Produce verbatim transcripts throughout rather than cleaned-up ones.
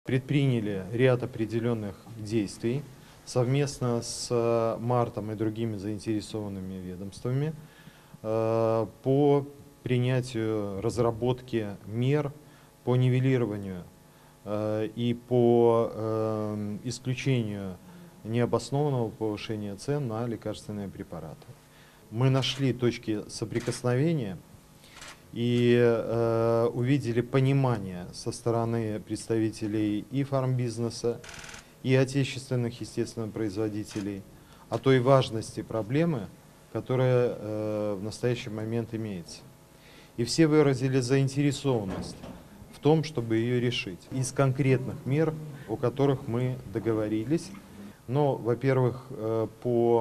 предприняли ряд определенных действий совместно с Мартом и другими заинтересованными ведомствами по принятию, разработке мер по нивелированию и по исключению необоснованного повышения цен на лекарственные препараты. Мы нашли точки соприкосновения и э, увидели понимание со стороны представителей и фармбизнеса, и отечественных, естественно, производителей о той важности проблемы, которая э, в настоящий момент имеется. И все выразили заинтересованность в том, чтобы ее решить. Из конкретных мер, о которых мы договорились, но, во-первых, э, по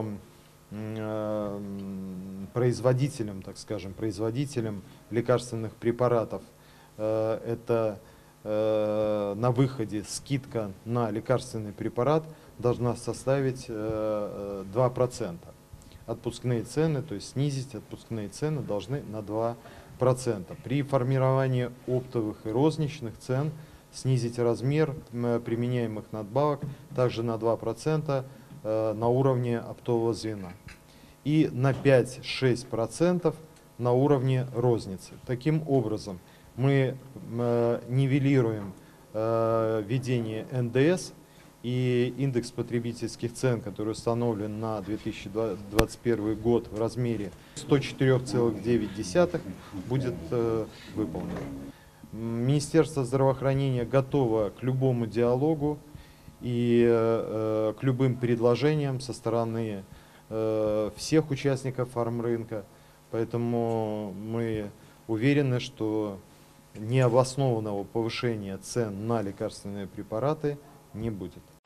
э, производителям, так скажем, производителям лекарственных препаратов, э, это э, на выходе скидка на лекарственный препарат должна составить э, два процента. Отпускные цены, то есть снизить отпускные цены должны на два процента. При формировании оптовых и розничных цен снизить размер применяемых надбавок также на два процента э, на уровне оптового звена и на пять-шесть процентов на уровне розницы. Таким образом, мы э, нивелируем э, введение эн дэ эс, и индекс потребительских цен, который установлен на две тысячи двадцать первый год в размере сто четыре целых девять десятых, будет э, выполнен. Министерство здравоохранения готово к любому диалогу и э, к любым предложениям со стороны э, всех участников фармрынка, поэтому мы уверены, что необоснованного повышения цен на лекарственные препараты не будет.